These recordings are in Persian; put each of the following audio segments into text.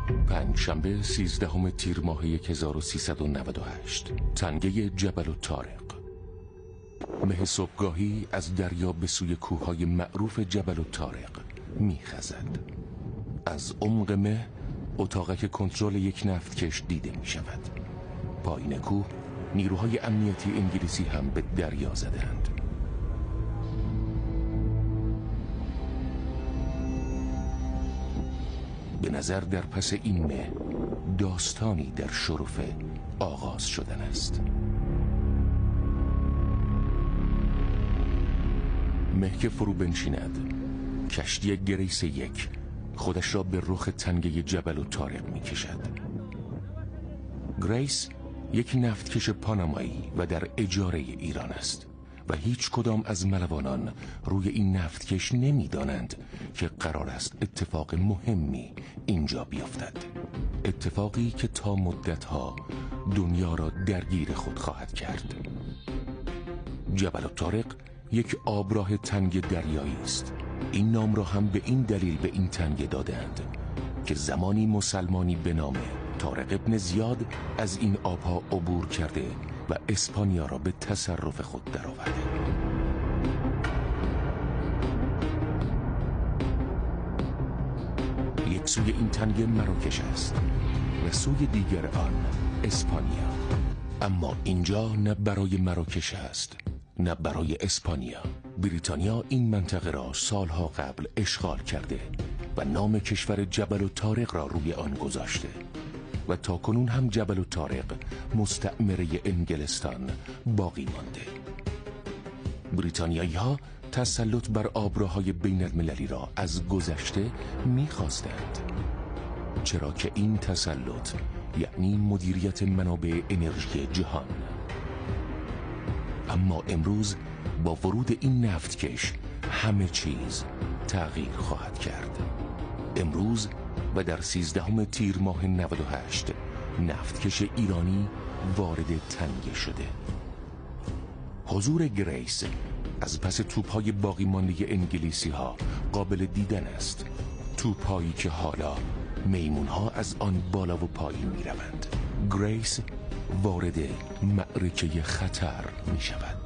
پنجشنبه 13 تیر ماه 1398 تنگه جبل الطارق. مه صبحگاهی از دریا به سوی کوههای معروف جبل الطارق میخزد. از عمق مه اتاقک کنترل یک نفتکش دیده می شود. پایین کوه نیروهای امنیتی انگلیسی هم به دریا زدند. به نظر در پس این مه داستانی در شرفه آغاز شدن است. مه که فرو بنشیند، کشتی گریس یک خودش را به رخ تنگه جبل الطارق می کشد. گریس یک نفتکش پانامایی و در اجاره ایران است و هیچ کدام از ملوانان روی این نفتکش نمی دانند که قرار است اتفاق مهمی اینجا بیفتد. اتفاقی که تا مدتها دنیا را درگیر خود خواهد کرد. جبل الطارق یک آبراه تنگ دریایی است. این نام را هم به این دلیل به این تنگه دادند که زمانی مسلمانی به نام طارق ابن زیاد از این آبها عبور کرده و اسپانیا را به تصرف خود درآورده. یک سوی این تنگه مراکش است و سوی دیگر آن اسپانیا. اما اینجا نه برای مراکش است نه برای اسپانیا. بریتانیا این منطقه را سالها قبل اشغال کرده و نام کشور جبل الطارق را روی آن گذاشته و تا کنون هم جبل الطارق مستعمره انگلستان باقی مانده. بریتانیایی ها تسلط بر آبراهای بین المللی را از گذشته می‌خواستند، چرا که این تسلط یعنی مدیریت منابع انرژی جهان. اما امروز با ورود این نفتکش همه چیز تغییر خواهد کرد. امروز و در 13 تیر ماه 98 نفتکش ایرانی وارد تنگه شده. حضور گریس از پس توپ‌های باقی مانده انگلیسی ها قابل دیدن است. توپ‌هایی که حالا میمون‌ها از آن بالا و پایین می روند. گریس وارد معرکه خطر می شود.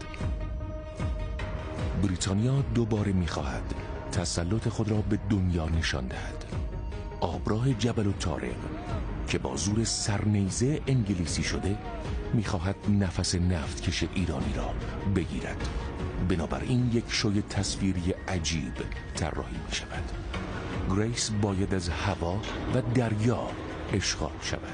بریتانیا دوباره می خواهد تسلط خود را به دنیا نشان دهد. آبراه جبل الطارق که با زور سرنیزه انگلیسی شده می خواهد نفس نفتکش ایرانی را بگیرد. بنابراین یک شوی تصویری عجیب طراحی می شود. گریس باید از هوا و دریا اشغال شود.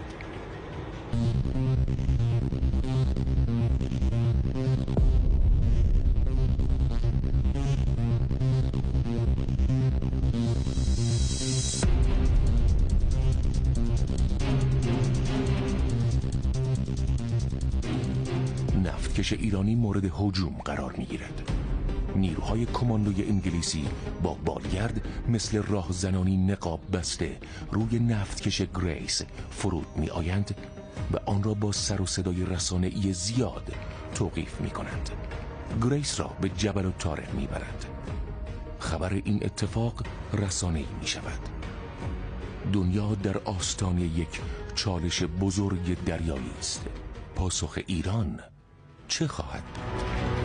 نفتکش ایرانی مورد هجوم قرار می‌گیرد. نیروهای کماندوی انگلیسی با بالگرد مثل راهزنانی نقاب بسته روی نفتکش گریس فرود می‌آیند و آن را با سر و صدای رسانه‌ای زیاد توقیف می‌کنند. گریس را به جبل الطارق می‌برند. خبر این اتفاق رسانه‌ای می‌شود. دنیا در آستانه یک چالش بزرگ دریایی است. پاسخ ایران چه خواهد بود؟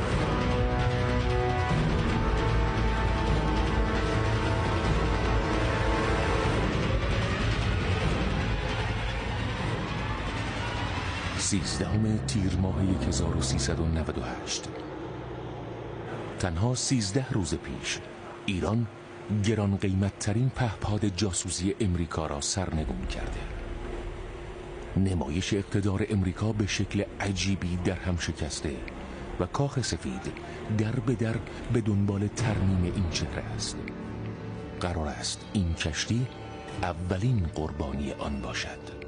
سیزدهم تیر ماه 1398 تنها 13 روز پیش ایران گران قیمت ترین پهپاد جاسوسی امریکا را سرنگون کرده. نمایش اقتدار امریکا به شکل عجیبی در هم شکسته و کاخ سفید در به در به دنبال ترمیم این چهره است. قرار است این کشتی اولین قربانی آن باشد.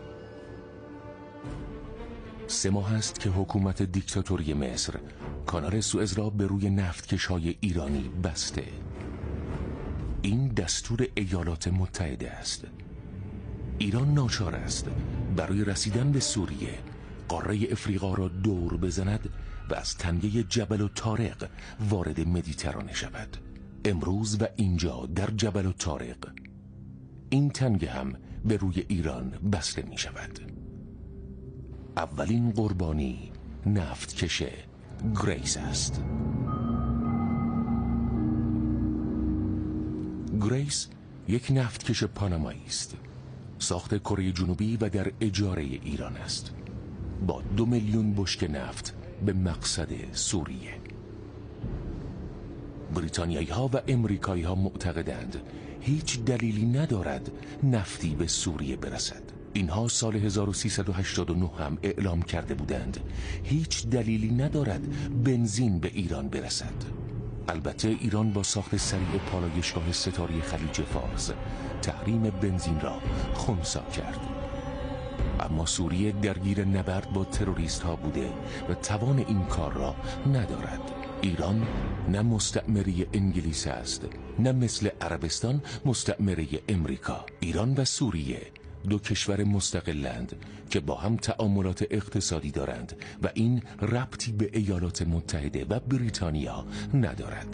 3 ماه است که حکومت دیکتاتوری مصر کانال سوئز را به روی نفتکش‌های ایرانی بسته. این دستور ایالات متحده است. ایران ناچار است برای رسیدن به سوریه قاره افریقا را دور بزند و از تنگه جبل الطارق وارد مدیترانه شود. امروز و اینجا در جبل الطارق این تنگه هم به روی ایران بسته می شود. اولین قربانی نفتکش گریس است. گریس یک نفتکش پانامایی است، ساخت کره جنوبی و در اجاره ایران است، با 2 میلیون بشکه نفت به مقصد سوریه. بریتانیایی ها و امریکایی ها معتقدند هیچ دلیلی ندارد نفتی به سوریه برسد. اینها سال 1389 هم اعلام کرده بودند هیچ دلیلی ندارد بنزین به ایران برسد. البته ایران با ساخت سریع پالایشگاه ستاره خلیج فارس تحریم بنزین را خنثی کرد. اما سوریه درگیر نبرد با تروریست ها بوده و توان این کار را ندارد. ایران نه مستعمره انگلیس است، نه مثل عربستان مستعمره امریکا. ایران و سوریه 2 کشور مستقلند که با هم تعاملات اقتصادی دارند و این ربطی به ایالات متحده و بریتانیا ندارد.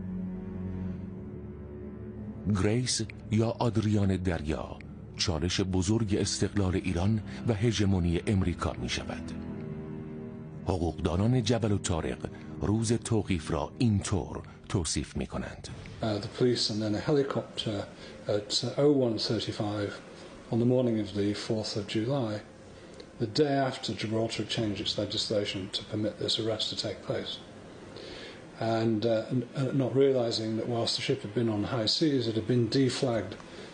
گریس یا آدریان دریا چالش بزرگ استقلال ایران و هژمونی امریکا می شود. حقوقدانان جبل الطارق روز توقیف را اینطور توصیف می کنند. The police and then a helicopter at 01:35 on the morning of the 4th of July, the day after Gibraltar had changed its legislation to permit this arrest to take place. And not realizing that whilst the ship had been on high seas, it had been deflagged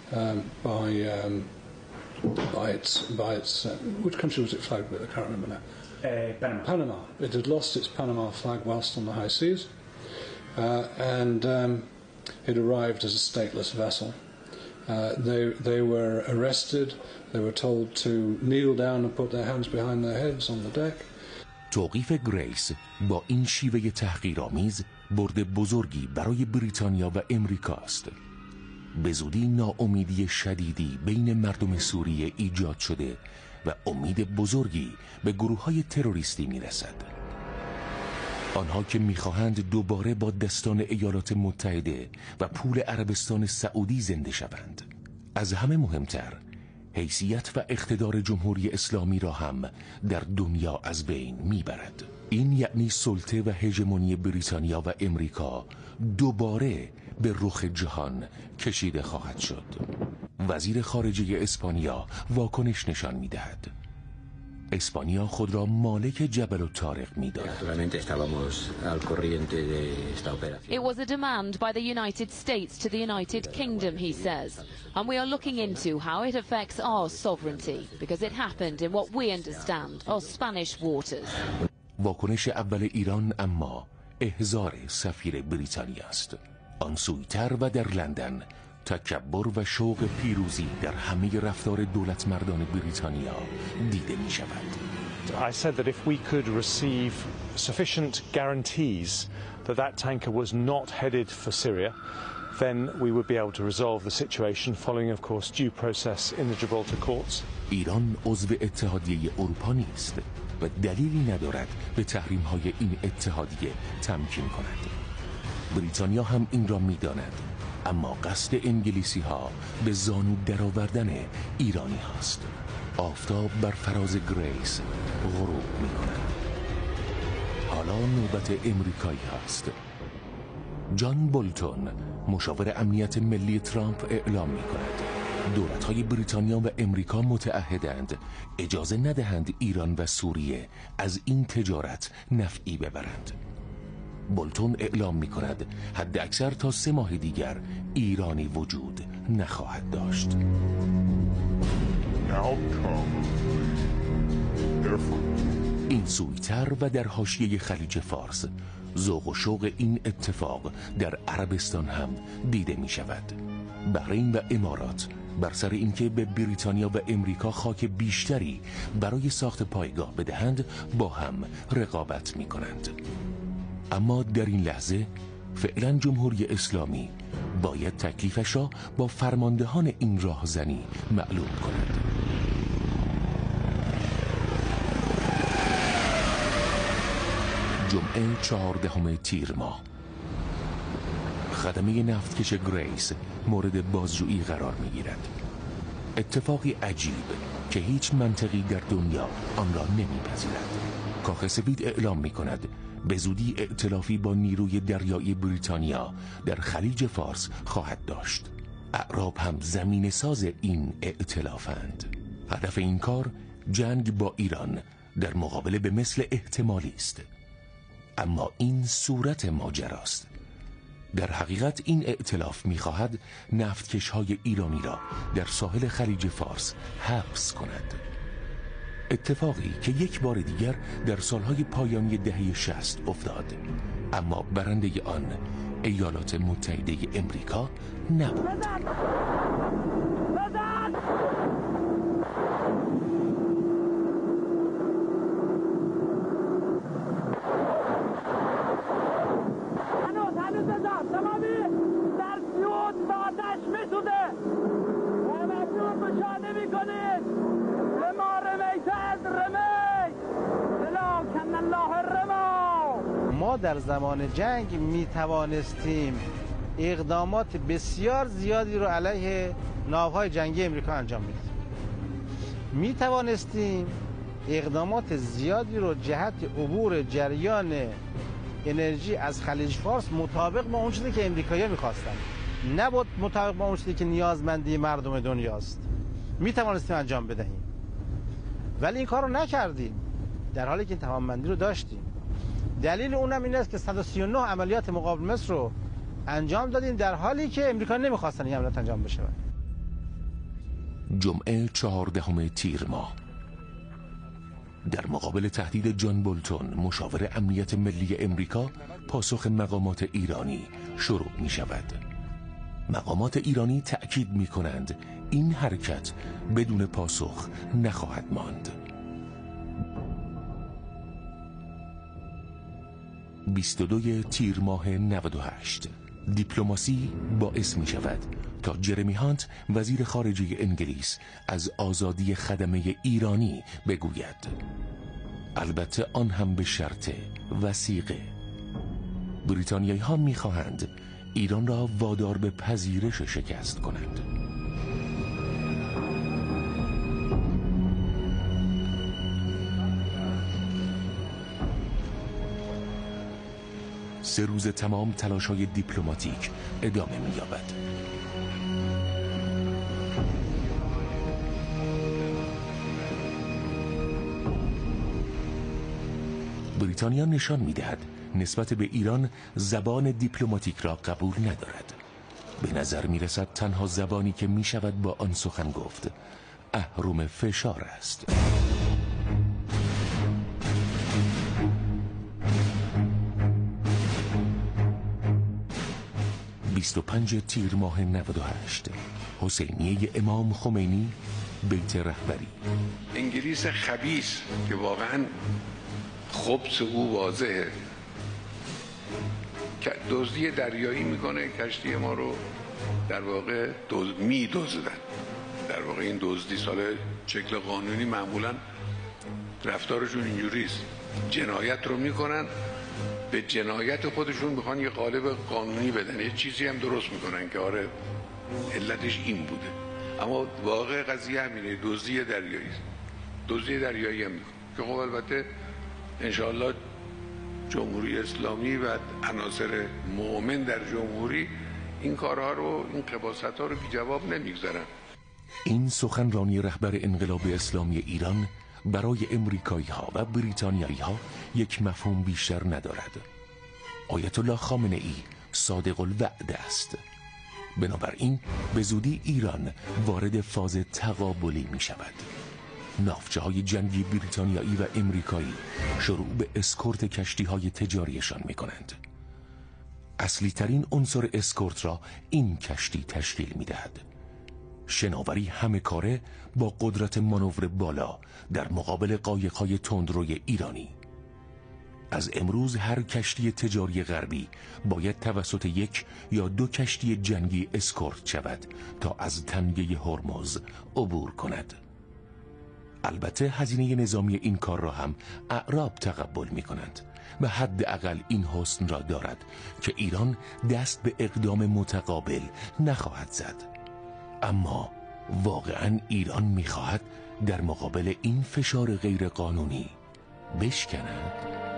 by its which country was it flagged with? I can't remember now. Panama. It had lost its Panama flag whilst on the high seas, and it arrived as a stateless vessel. They were arrested. They were told to kneel down and put their hands behind their heads on the deck. توقیف گریس با این شیوه تحقیرآمیز برد بزرگی برای بریتانیا و امریکا است. به زودی ناامیدی شدیدی بین مردم سوریه ایجاد شده و امید بزرگی به گروه‌های تروریستی میرسد. آنها که میخواهند دوباره با دستان ایالات متحده و پول عربستان سعودی زنده شوند. از همه مهمتر حیثیت و اقتدار جمهوری اسلامی را هم در دنیا از بین میبرد. این یعنی سلطه و هژمونی بریتانیا و امریکا دوباره به رخ جهان کشیده خواهد شد. وزیر خارجه اسپانیا واکنش نشان میدهد. اسپانیا خود را مالک جبل الطارق می‌داند. It was a demand by the United States to the United Kingdom, he says, and we are looking into how it affects our sovereignty because it happened in what we understand are Spanish waters. واکنش اول ایران اما احضار سفیر بریتانیا است. آن سویتر و در لندن تکبر و شوق پیروزی در همه رفتار دولت مردان بریتانیا دیده می شود. I said that if we could receive sufficient guarantees that that tanker was not headed for Syria, then we would be able to resolve the situation following, of course, due process in the Gibraltar courts. ایران عضو اتحادیه اروپا نیست و دلیلی ندارد به تحریم‌های این اتحادیه تمکین کند. بریتانیا هم این را می‌داند، اما قصد انگلیسی ها به زانو درآوردن ایرانی هاست. آفتاب بر فراز گریس غروب می کند. حالا نوبت امریکایی هست. جان بولتون مشاور امنیت ملی ترامپ اعلام می کند دولت‌های بریتانیا و امریکا متعهدند اجازه ندهند ایران و سوریه از این تجارت نفعی ببرند. بولتون اعلام می کند حد اکثر تا 3 ماه دیگر ایرانی وجود نخواهد داشت. این سویتر و در حاشیه خلیج فارس ذوق و شوق این اتفاق در عربستان هم دیده می شود. بحرین و امارات بر سر اینکه به بریتانیا و امریکا خاک بیشتری برای ساخت پایگاه بدهند با هم رقابت می کنند. اما در این لحظه فعلا جمهوری اسلامی باید تکلیفش را با فرماندهان این راهزنی معلوم کند. جمعه 14 تیر ماه خدمه نفتکش گریس مورد بازجویی قرار می گیرد. اتفاقی عجیب که هیچ منطقی در دنیا آن را نمی‌پذیرد. کاخ سفید اعلام می‌کند به زودی ائتلافی با نیروی دریایی بریتانیا در خلیج فارس خواهد داشت. اعراب هم زمین ساز این ائتلافند. هدف این کار جنگ با ایران در مقابله به مثل احتمالی است. اما این صورت ماجراست. در حقیقت این ائتلاف می‌خواهد نفتکش‌های ایرانی را در ساحل خلیج فارس حبس کند. اتفاقی که یک بار دیگر در سالهای پایانی دهه 60 افتاد، اما برنده آن ایالات متحده امریکا نبود. ما در زمان جنگ می توانستیم اقدامات بسیار زیادی رو علیه ناوهای جنگی امریکا انجام بدیم. می توانستیم اقدامات زیادی رو جهت عبور جریان انرژی از خلیج فارس مطابق با اون چیزی که امریکایی‌ها می‌خواستن، نه مطابق با اون چیزی که نیازمندی مردم دنیاست، می توانستیم انجام بدهیم. ولی این کار رو نکردیم، در حالی که این توانمندی رو داشتیم. دلیل اونم این است که 139 عملیات مقابل مصر رو انجام دادیم در حالی که امریکا نمیخواستن این عملیات انجام بشه. جمعه 14 تیر ماه در مقابل تهدید جان بولتون مشاور امنیت ملی امریکا، پاسخ مقامات ایرانی شروع می شود. مقامات ایرانی تأکید می کنند این حرکت بدون پاسخ نخواهد ماند. 22 تیر ماه 98 دیپلماسی باعث می شود تا جرمی هانت وزیر خارجه انگلیس از آزادی خدمه ایرانی بگوید، البته آن هم به شرط وثیقه. بریتانیایی ها می خواهند ایران را وادار به پذیرش شکست کنند. سه روز تمام تلاش‌های دیپلماتیک ادامه می‌یابد. بریتانیا نشان می‌دهد نسبت به ایران زبان دیپلماتیک را قبول ندارد. به نظر می‌رسد تنها زبانی که می‌شود با آن سخن گفت اهرم فشار است. 25 تیر ماه 98 حسینیه امام خمینی، بیت رهبری. انگلیس خبیث که واقعا خبث او واضحه، که دزدی دریایی میکنه، کشتی ما رو در واقع میدزدن. در واقع این دزدی سال شکل قانونی معمولا رفتارشون اینجوریست، جنایت رو میکنن، به جنایت خودشون میخوان یه قالب قانونی بدن، یه چیزی هم درست میکنن که آره علتش این بوده، اما واقع قضیه همینه، دزدی دریایی است. دزدی دریایی هم میکنه که خب البته انشاءالله جمهوری اسلامی و عناصر مؤمن در جمهوری این کارها رو، این خباثت‌ها رو بی جواب نمیگذارن. این سخنرانی رهبر انقلاب اسلامی ایران برای امریکایی ها و بریتانیایی ها یک مفهوم بیشتر ندارد. آیت الله خامنه ای صادق الوعده است. بنابراین به زودی ایران وارد فاز تقابلی می شود. ناوچه های جنگی بریتانیایی و امریکایی شروع به اسکورت کشتی های تجاریشان می کنند. اصلی ترین عنصر اسکورت را این کشتی تشکیل می دهد. شناوری همه کاره با قدرت مانور بالا در مقابل قایق‌های تندروی ایرانی. از امروز هر کشتی تجاری غربی باید توسط یک یا دو کشتی جنگی اسکورت شود تا از تنگه هرمز عبور کند. البته هزینه نظامی این کار را هم اعراب تقبل می کنند و حداقل این حسن را دارد که ایران دست به اقدام متقابل نخواهد زد. اما واقعاً ایران می‌خواهد در مقابل این فشار غیرقانونی بشکند؟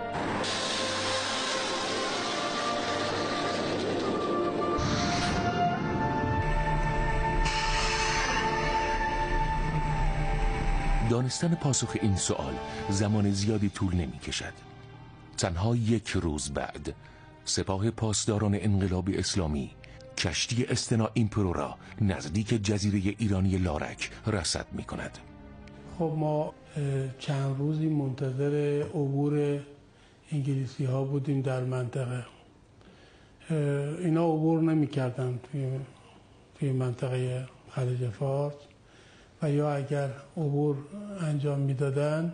دانستن پاسخ این سوال زمان زیادی طول نمی کشد. تنها یک روز بعد سپاه پاسداران انقلاب اسلامی کشتی استنا ایمپرو را نزدیک جزیره ایرانی لارک رصد می کند. خب ما چند روزی منتظر عبور انگلیسی ها بودیم در منطقه. اینا عبور نمی کردن توی منطقه خلیج فارس و یا اگر عبور انجام میدادن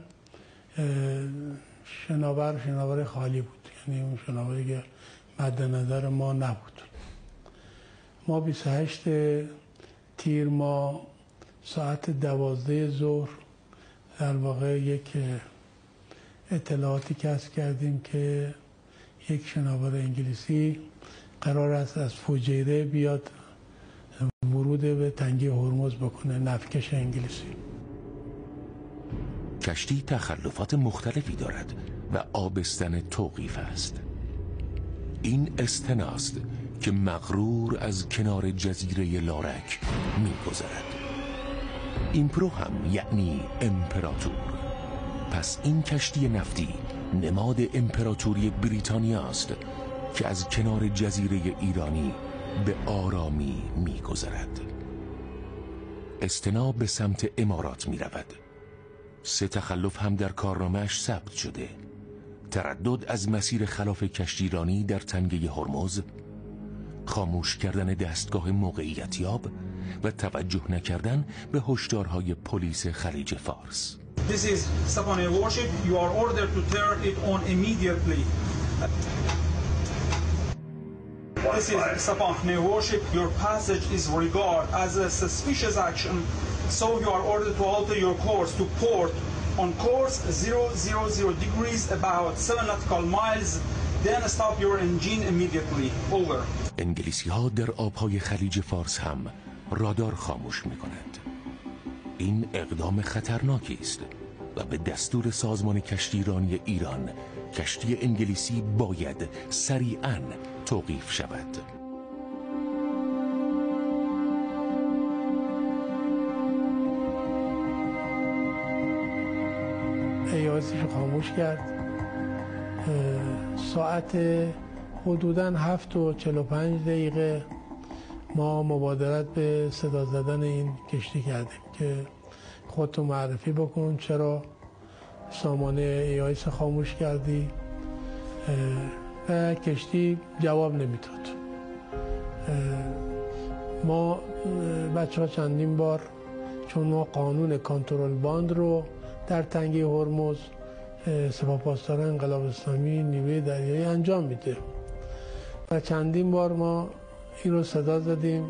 شناور خالی بود، یعنی اون شناوری که مد نظر ما نبود. ما 28 تیر ما ساعت 12 ظهر در واقع یک اطلاعاتی کسب کردیم که یک شناور انگلیسی قرار است از فجیره بیاد ورود به تنگه هرمز بکنه، نفتکش انگلیسی. کشتی تخلفات مختلفی دارد و آبستن توقیف است. این استناست که مغرور از کنار جزیره لارک می‌گذرد. ایمپرو هم یعنی امپراتور. پس این کشتی نفتی نماد امپراتوری بریتانیا است که از کنار جزیره ایرانی به آرامی می‌گذرد. استنا به سمت امارات می‌رود. 3 تخلف هم در کارنامه‌اش ثبت شده: تردد از مسیر خلاف کشتیرانی در تنگه هرمز، خاموش کردن دستگاه موقعیتیاب و توجه نکردن به هشدارهای پلیس خلیج فارس. This is Sapane warship. You are ordered to turn it on immediately. This is Sapane warship. Your passage is regarded as a suspicious action, so you are ordered to alter your course to port on course 000 degrees, about 7 nautical miles. Then stop your engine immediately. Over. انگلیسی ها در آبهای خلیج فارس هم رادار خاموش می کنند. این اقدام خطرناکی است و به دستور سازمان کشتیرانی ایران کشتی انگلیسی باید سریعاً توقیف شود. ایازش خاموش کرد. ساعت حدوداً 7:45 ما مبادرت به صدا زدن این کشتی کردیم که خودتو معرفی بکن، چرا سامانه ایایس خاموش کردی؟ و کشتی جواب نمیداد. ما بچه ها چندین بار، چون ما قانون کنترل باند رو در تنگه هرمز سپاه پاسداران انقلاب اسلامی نیروی دریایی انجام میده و چندین بار ما این رو صدا زدیم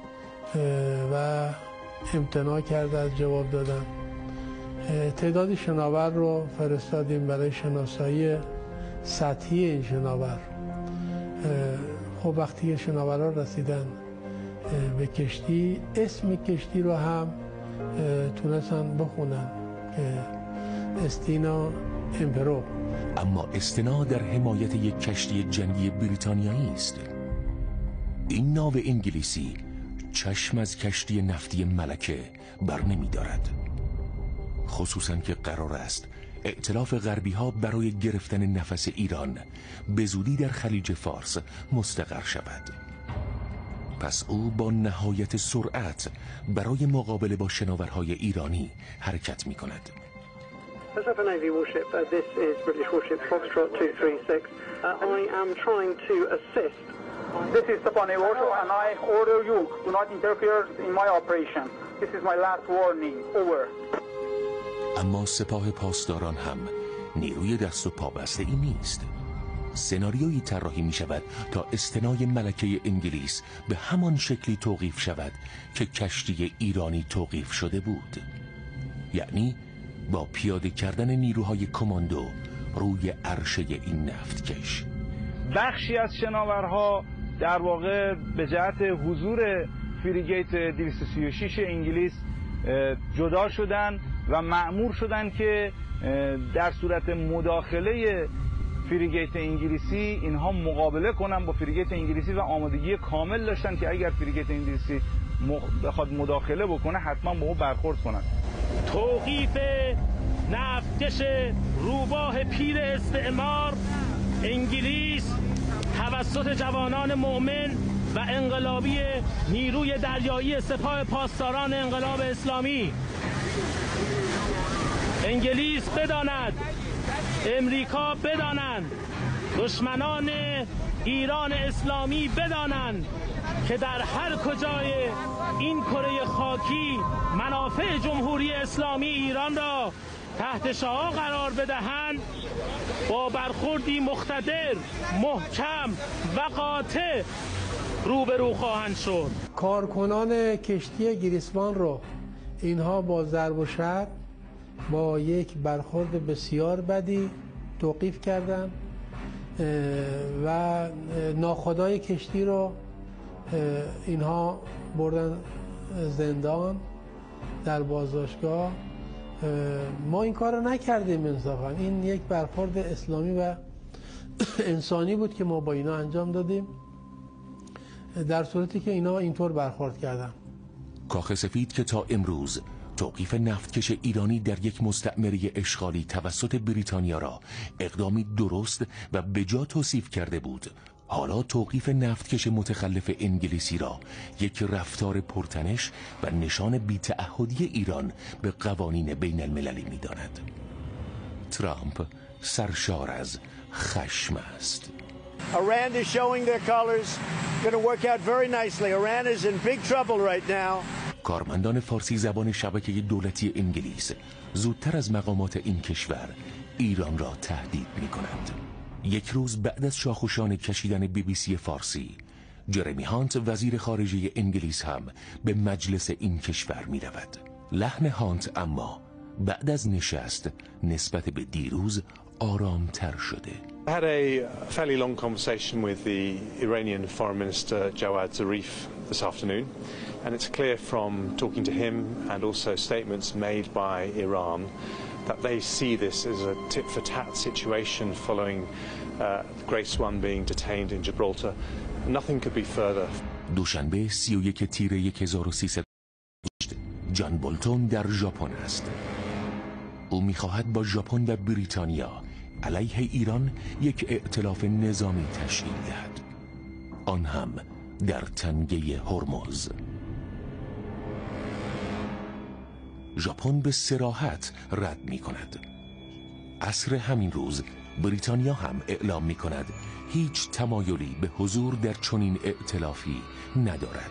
و امتناع کرده از جواب دادن. تعداد شناور رو فرستادیم برای شناسایی سطحی این شناور. خب وقتی شناورها رسیدن به کشتی، اسم کشتی رو هم تونستن بخونن که استنا ایمپرو. اما استنا در حمایت یک کشتی جنگی بریتانیایی است. این ناو انگلیسی چشم از کشتی نفتی ملکه بر نمی دارد، خصوصاً که قرار است ائتلاف غربی ها برای گرفتن نفس ایران به زودی در خلیج فارس مستقر شود. پس او با نهایت سرعت برای مقابله با شناورهای ایرانی حرکت می کند. Sapane Navy warship, this is British warship Foxtrot 236. I am trying to assist. This is Sapane warship, and I order you do not interfere in my operation. This is my last warning. Over. اما سپاه پاسداران هم نیروی دست و پا بسته ای نیست. سناریویی طراحی می شود تا استنای ملکه انگلیس به همان شکلی توقیف شود که کشتی ایرانی توقیف شده بود، یعنی با پیاده کردن نیروهای کماندو روی عرشه این نفتکش. بخشی از شناورها در واقع به جهت حضور فریگیت 236 انگلیس جدا شدن و مأمور شدن که در صورت مداخله فریگیت انگلیسی اینها مقابله کنن با فریگیت انگلیسی و آمادگی کامل داشتن که اگر فریگیت انگلیسی بخواد مداخله بکنه حتما با او برخورد کنن. توقیف نفتکش روباه پیر استعمار انگلیس توسط جوانان مؤمن و انقلابی نیروی دریایی سپاه پاسداران انقلاب اسلامی. انگلیس بداند، امریکا بدانند، دشمنان ایران اسلامی بدانند که در هر کجای این کره خاکی منافع جمهوری اسلامی ایران را تحت شعاع قرار بدهند با برخوردی مقتدر، محکم و قاطع روبرو خواهند شد. کارکنان کشتی گریسمان رو اینها با ضرب و شتم با یک برخورد بسیار بدی توقیف کردند و ناخدای کشتی رو اینها بردن زندان در بازداشتگاه. ما این کار رو نکردیم انصافا. این یک برخورد اسلامی و انسانی بود که ما با اینا انجام دادیم در صورتی که اینا اینطور برخورد کردن. کاخ سفید که تا امروز توقیف نفتکش ایرانی در یک مستعمره اشغالی توسط بریتانیا را اقدامی درست و بجا توصیف کرده بود، حالا توقیف نفتکش متخلف انگلیسی را یک رفتار پرتنش و نشان بی‌تعهدی ایران به قوانین بین المللی می داند. ترامپ سرشار از خشم است. Iran is showing their colors. Going to work out very nicely. Iran is in big trouble right now. کارمندان فارسی زبان شبکه دولتی انگلیس زودتر از مقامات این کشور ایران را تهدید می کنند. یک روز بعد از شاخوشان کشیدن BBC فارسی، جرمی هانت وزیر خارجه انگلیس هم به مجلس این کشور می رود. لحن هانت اما بعد از نشست نسبت به دیروز آرامتر شده. I had a fairly long conversation with the Iranian Foreign Minister Jawad Zarif this afternoon, and it's clear from talking to him and also statements made by Iran that they see this as a tit-for-tat situation following Grace 1 being detained in Gibraltar. Nothing could be further. دوشنبه 31 تیر 1300 جان بولتون در ژاپن است. او می‌خواهد با ژاپن و بریتانیا علیه ایران یک ائتلاف نظامی تشکیل دهد، آن هم در تنگه هرمز. ژاپن به صراحت رد می کند. عصر همین روز بریتانیا هم اعلام می کند هیچ تمایلی به حضور در چنین ائتلافی ندارد.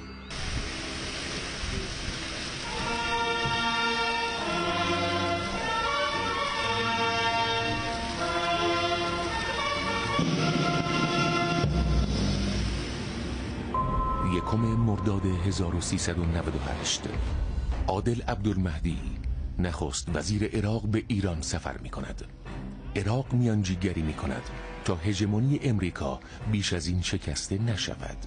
یکم مرداد 1398 عادل عبدالمهدی نخست وزیر عراق به ایران سفر می کند. عراق میانجیگری می کند تا هژمونی امریکا بیش از این شکسته نشود.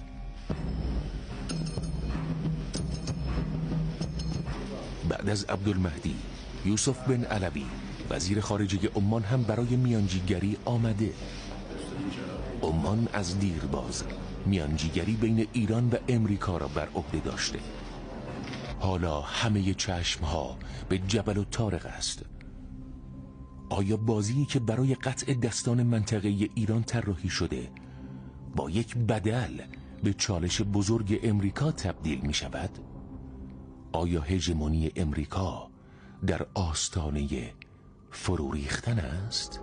بعد از عبدالمهدی یوسف بن علوی وزیر خارجه عمان هم برای میانجیگری آمده. عمان از دیرباز میانجیگری بین ایران و امریکا را بر عهده داشته. حالا همه چشمها به جبل الطارق است. آیا بازی که برای قطع دستان منطقه ایران طراحی شده با یک بدل به چالش بزرگ امریکا تبدیل می شود؟ آیا هژمونی امریکا در آستانه فرو ریختن است؟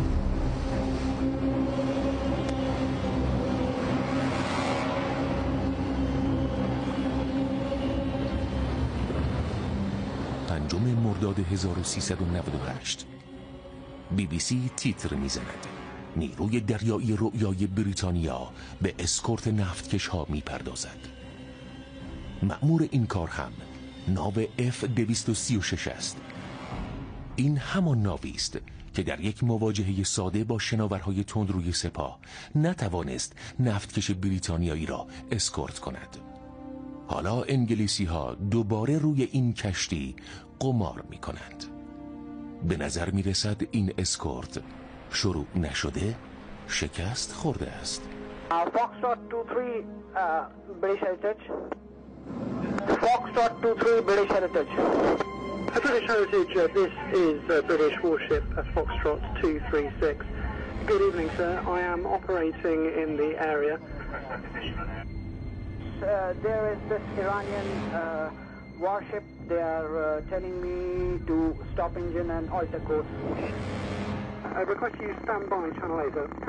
پنجم مرداد 1398 BBC تیتر میزند: نیروی دریایی رؤیای بریتانیا به اسکورت نفتکش ها میپردازد. مأمور این کار هم ناو F-236 است. این همان ناوی است که در یک مواجهه ساده با شناورهای تندروی سپاه نتوانست نفتکش بریتانیایی را اسکورت کند. حالا انگلیسی ها دوباره روی این کشتی قمار می کنند. به نظر می رسد این اسکورت شروع نشده شکست خورده است. Foxtrot 23 British Heritage. Foxtrot 23 British Heritage. British Heritage, this is British warship Foxtrot 236. Good evening, sir. I am operating in the area. There is this Iranian warship. They are telling me to stop engine and alter course. I request you stand by channel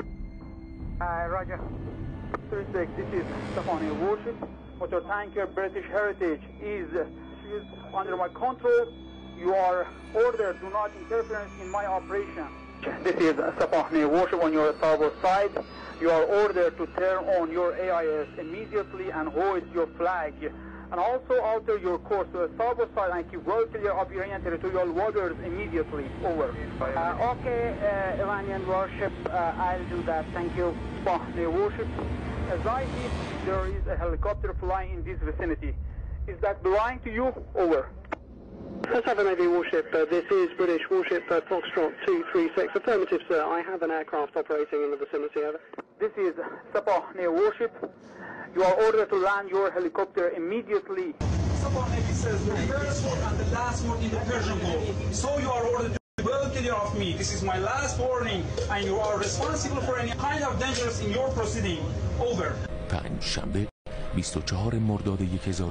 8. Roger. 36, this is Stefania warship. Motor tanker British Heritage is under my control. You are ordered, do not interference in my operation. This is Stefania warship on your starboard side. You are ordered to turn on your AIS immediately and hoist your flag. And also alter your course to the starboard side and keep well clear of Iranian territorial waters immediately. Over. Okay, Iranian warship, I'll do that. Thank you. Stefania warship. As I see, there is a helicopter flying in this vicinity. Is that belonging to you? Over. Let's have a Navy warship. This is British warship Foxtrot 236. Affirmative, sir. I have an aircraft operating in the vicinity. Over. This is Sabah Navy warship. You are ordered to land your helicopter immediately. Sabah Navy says the first word and the last word in the Persian Gulf. So you are ordered to well clear of me. This is my last warning, and you are responsible for any kind of dangers in your proceeding. Over. پنجشنبه 24 مرداد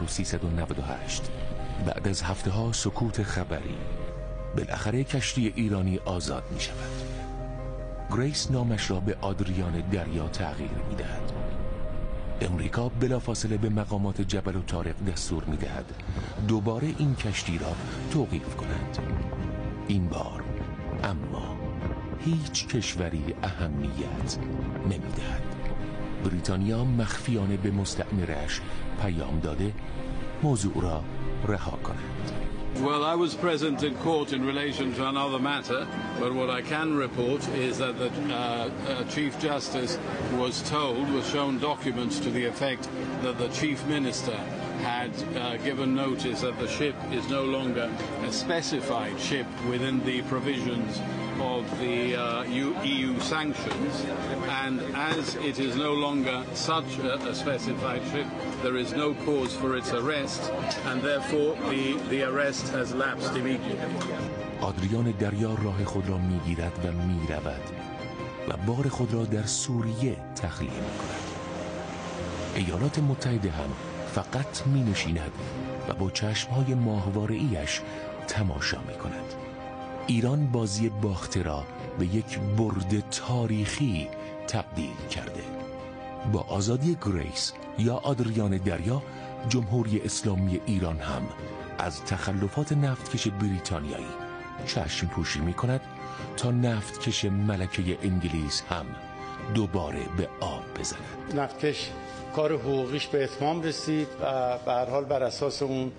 1398 بعد از هفته ها سکوت خبری بالاخره کشتی ایرانی آزاد می شود. گریس نامش را به آدریان دریا تغییر می دهد. امریکا بلافاصله به مقامات جبل و طارق دستور می دهد دوباره این کشتی را توقیف کنند. این بار اما هیچ کشوری اهمیت نمی دهد. بریتانیا مخفیانه به مستعمرش پیام داده موضوع را رها کنند. Well, I was present in court in relation to another matter, but what I can report is that the Chief Justice was shown documents to the effect that the Chief Minister had given notice that the ship is no longer a specified ship within the provisions of the EU sanctions, and as it is no longer such a specified ship, there is no cause for its arrest, and therefore the arrest has lapsed immediately. آدریان دریا راه خود را میگیرد و میرود و بار خود را در سوریه تخلیه میکند. ایالات متحده هم فقط مینشیند و با چشمهای ماهواره‌ایش تماشا میکند. ایران بازی باخته را به یک برد تاریخی تبدیل کرده. با آزادی گریس یا آدریان دریا، جمهوری اسلامی ایران هم از تخلفات نفتکش بریتانیایی چشم پوشی می کند تا نفتکش ملکه انگلیس هم دوباره به آب بزند. نفتکش کار حقوقیش به اتمام رسید و به هر حال بر اساس اون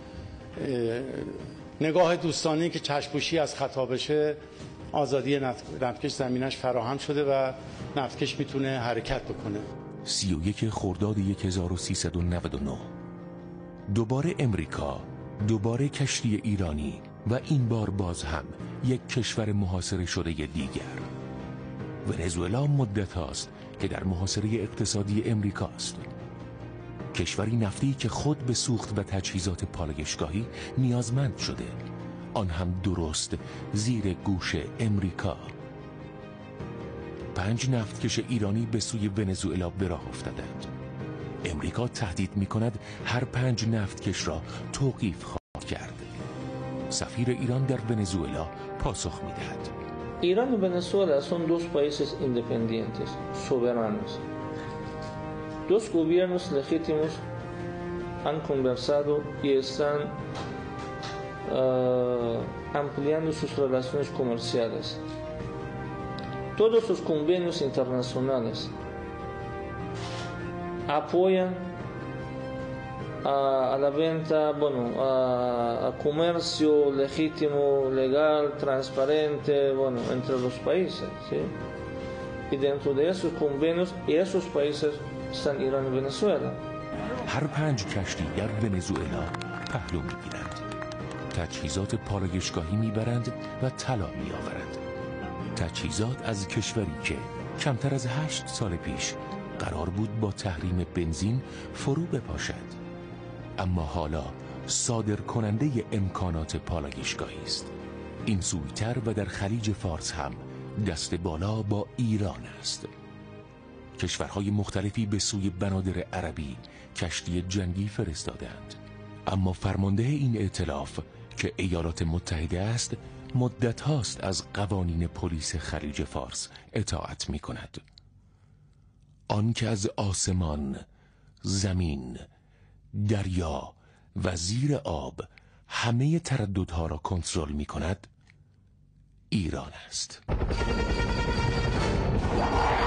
نگاه دوستانه‌ای که چشم‌پوشی از خطا بشه، آزادی نفتکش زمینش فراهم شده و نفتکش میتونه حرکت بکنه. 31 خرداد 1399 دوباره امریکا، دوباره کشتی ایرانی و این بار باز هم یک کشور محاصره شده دیگر. ونزوئلا مدت هاست که در محاصره اقتصادی امریکاست. کشوری نفتی که خود به سوخت و تجهیزات پالایشگاهی نیازمند شده، آن هم درست زیر گوش امریکا. 5 نفتکش ایرانی به سوی ونزوئلا به راه افتادند. امریکا تهدید می کند هر 5 نفتکش را توقیف خواهد کرد. سفیر ایران در ونزوئلا پاسخ می دهد. Irán y Venezuela son dos países independientes, soberanos. Dos gobiernos legítimos han conversado y están ampliando sus relaciones comerciales. Todos los convenios internacionales apoyan a la venta, a comercio legítimo, legal, transparente, entre los países, ¿sí? Y dentro de esos convenios, esos países están Irán y Venezuela. هر 5 کشتی در ونزوئلا پهلو میگیرند. تجهیزات پالایشگاهی میبرند و طلا میآورند. تجهیزات از کشوری که کمتر از 8 سال پیش قرار بود با تحریم بنزین فرو بپاشد، اما حالا صادر کننده امکانات پالایشگاهی است. این سویتر و در خلیج فارس هم دست بالا با ایران است. کشورهای مختلفی به سوی بنادر عربی کشتی جنگی فرستادند، اما فرمانده این ائتلاف که ایالات متحده است مدت هاست از قوانین پلیس خلیج فارس اطاعت می کند. آن که از آسمان، زمین، دریا و زیر آب همه ترددها را کنترل می کند ایران است.